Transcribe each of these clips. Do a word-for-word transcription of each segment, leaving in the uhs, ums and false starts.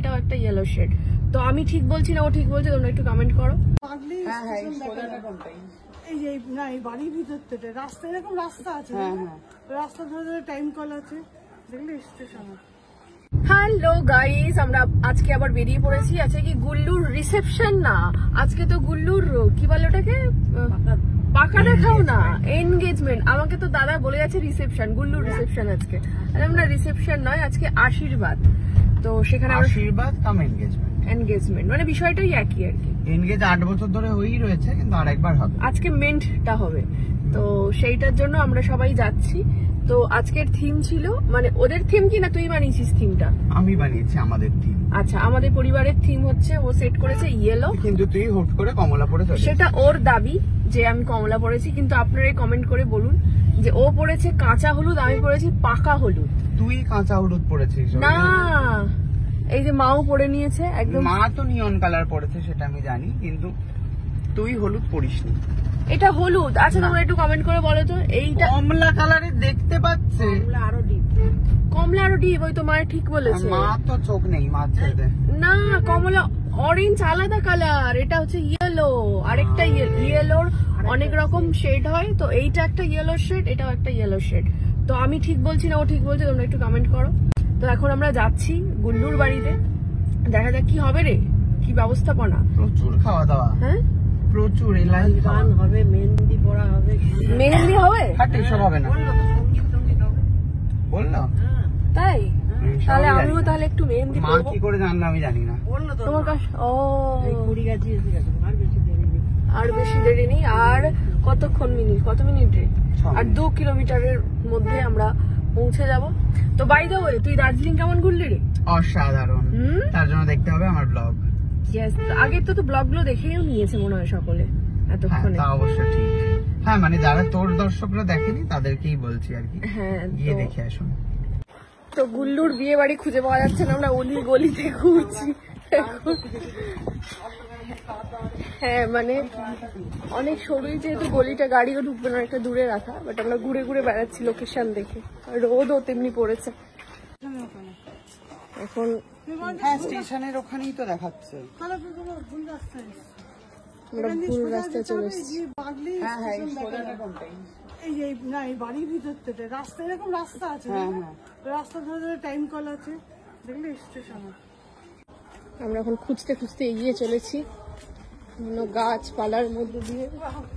এটাও একটা yellow shade. তো আমি ঠিক বলছি না ও ঠিক বলছে, তোমরা একটু কমেন্ট করো। এই যে না এই বাড়ির ভিতর থেকে রাস্তা এরকম রাস্তা আছে, রাস্তা ধরে ধরে টাইম কল আছে, দেখলে স্টেশন। হ্যালো গাইস, আমরা আজকে আবার বেরিয়ে পড়েছি। আজকে কি গুল্লুর রিসেপশন না, আজকে তো গুল্লুর কি বলে ওটাকে, পাকা দেখাও না, এনগেজমেন্ট। আমাকে তো দাদা বলে যাচ্ছে রিসেপশন, গুল্লুর রিসেপশন আজকে। আমরা রিসেপশন নয়, আজকে আশীর্বাদ। তো সেখানে আশীর্বাদ কাম এনগেজমেন্ট, এনগেজমেন্ট মানে বিষয়টাই একই আর কি। এনগেজ আট বছর ধরে হয়েই রয়েছে, কিন্তু আরেকবার হবে, আজকে মেন্টটা হবে। তো সেইটার জন্য আমরা সবাই যাচ্ছি। তো আজকের থিম ছিল, মানে ওদের থিম কি না তুই বানিয়েছিস থিমটা? আমি বানিয়েছি আমাদের থিম। আচ্ছা, আমাদের পরিবারের থিম হচ্ছে, ও সেট করেছে ইয়েলো, কিন্তু তুই হুট করে কমলা পরে চলে। সেটা ওর দাবি যে আমি কমলা পরেছি, কিন্তু আপনারাই কমেন্ট করে বলুন যে ও পরেছে কাঁচা হলুদ, আমি পরেছি পাকা হলুদ। তুই কাঁচা হলুদ পরেছিস না, এই যে মাও পরে নিয়েছে একদম। মা তো নিয়ন কালার পরেছে সেটা আমি জানি, কিন্তু তুই হলুদ পরিসনি। এটা হলুদ। আচ্ছা তোমরা একটু কমেন্ট করে বলো তো, এইটা কমলা কালারে দেখতে পাচ্ছে, কমলা আরো ডিপ, কমলা আরো ডিপ। ওই তো মায়ের ঠিক বলেছে। মা তো চোখ নেই, মা ছেড়ে না, কমলা অরেঞ্জ আলাদা কালার, এটা হচ্ছে ইয়েলো, আরেকটা ইয়েলোর অনেক রকম শেড হয়। তো এইটা একটা ইয়েলো শেড, এটাও একটা ইয়েলো শেড। তো আমি ঠিক বলছি না ও ঠিক বলছে, তোমরা একটু কমেন্ট করো। তো এখন আমরা যাচ্ছি গুল্লুর বাড়িতে, দেখা যাক কি হবে রে, কি ব্যবস্থাপনা। প্রচুর খাওয়া দাওয়া, হ্যাঁ প্রচুর এলাই গান হবে, মেহেন্দি পড়া হবে। মেহেন্দি হবে? হাট এসব হবে না বললো, তাই? তাহলে আমিও তাহলে একটু মেহেন্দি মা কি করে জানলো আমি জানি না। তোমার কাছে ও কুড়ি গাছি আর বেশি দেরি নেই, আর বেশি দেরি নেই। আর কতক্ষণ মিনিট, কত মিনিট রে? আর দু কিলোমিটারের মধ্যে আমরা পৌঁছে যাব। তো বাই দ্য ওয়ে, তুই দার্জিলিং কেমন ঘুরলি রে? অসাধারণ, তার জন্য দেখতে হবে আমার ব্লগ। ইয়েস, আগের তো তো ব্লগ গুলো দেখেও নিয়েছে মনে হয় সকলে এতক্ষণে। তা অবশ্য ঠিক। হ্যাঁ, মানে যারা তোর দর্শকরা দেখেনি তাদেরকেই বলছি আর কি, হ্যাঁ গিয়ে দেখে আসুন। তো গুল্লুর বিয়ে বাড়ি খুঁজে পাওয়া যাচ্ছে না, আমরা অলি গলিতে ঘুরছি। হ্যাঁ, মানে অনেক সরুই যেহেতু গলিটা, গাড়িও ঢুকবে না, একটা দূরে রাখা। বাট আমরা ঘুরে ঘুরে বেড়াচ্ছি লোকেশন দেখে, রোদও তেমনি পড়েছে এখন। হ্যাঁ, স্টেশনের ওখানেই তো দেখাচ্ছে। আমরা ভুল রাস্তায় চলে এসেছি। হ্যাঁ হ্যাঁ, কোনটাই এই যে না এই বাড়ির ভিতর থেকে রাস্তা এরকম রাস্তা আছে, রাস্তা ধরে ধরে টাইম কল আছে, দেখলে স্টেশন। আমরা এখন খুঁজতে খুঁজতে এগিয়ে চলেছি গাছপালার মধ্যে দিয়ে।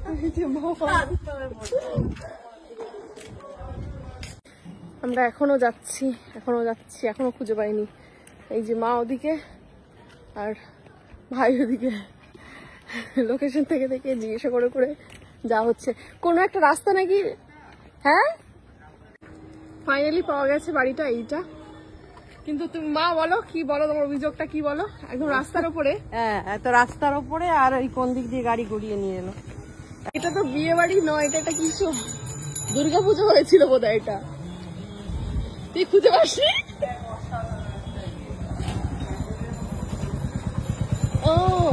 আমরা এখনো যাচ্ছি, এখনো যাচ্ছি, এখনো খুঁজে পাইনি। এই যে মা ওদিকে আর ভাই ওদিকে, লোকেশন থেকে থেকে জিজ্ঞাসা করে করে যা হচ্ছে। কোনো একটা রাস্তা নাকি, হ্যাঁ ফাইনালি পাওয়া গেছে বাড়িটা এইটা। কিন্তু তুমি মা বলো, কি বলো তোমার অভিযোগটা, কি বলো? একদম রাস্তার উপরে। হ্যাঁ, এত রাস্তার উপরে, আর ওই কোন দিক দিয়ে গাড়ি ঘুরিয়ে নিয়ে এলো। এটা তো বিয়ে বাড়ি নয়, এটা একটা কিছু দুর্গা পুজো হয়েছিল বোধহয়। এটা তুই খুঁজে পাসনি? ও,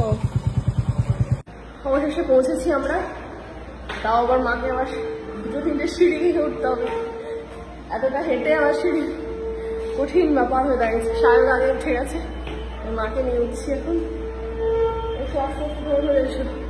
অবশেষে পৌঁছেছি আমরা। তাও আবার মাকে আবার দুটো তিনটে সিঁড়ি দিয়ে উঠতে হবে, এতটা হেঁটে আবার সিঁড়ি কঠিন ব্যাপার হয়ে দাঁড়িয়েছে। সারা আগে উঠে গেছে, মাকে নিয়ে উঠছি এখন। এসো আস্তে আস্তে ধরে ধরে এসো।